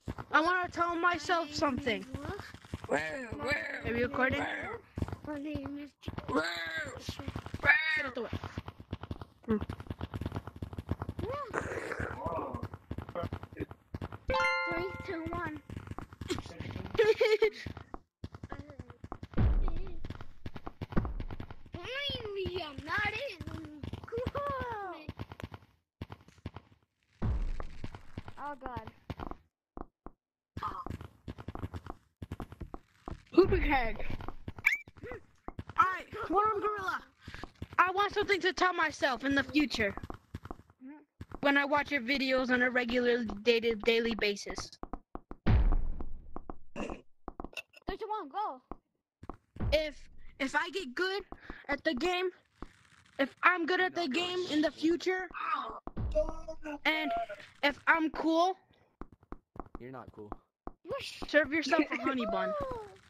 I want to tell myself something. Are you recording? My name is Get out the way. Three, two, one. Finally, I'm not in. Cool. Oh God. Pooping head. Alright, one on Gorilla. I want something to tell myself in the future. When I watch your videos on a regular daily basis. 3, 2, 1, go. If I get good at the game, if I'm good at the game in the future, and if I'm cool, You're not cool. serve yourself a honey bun.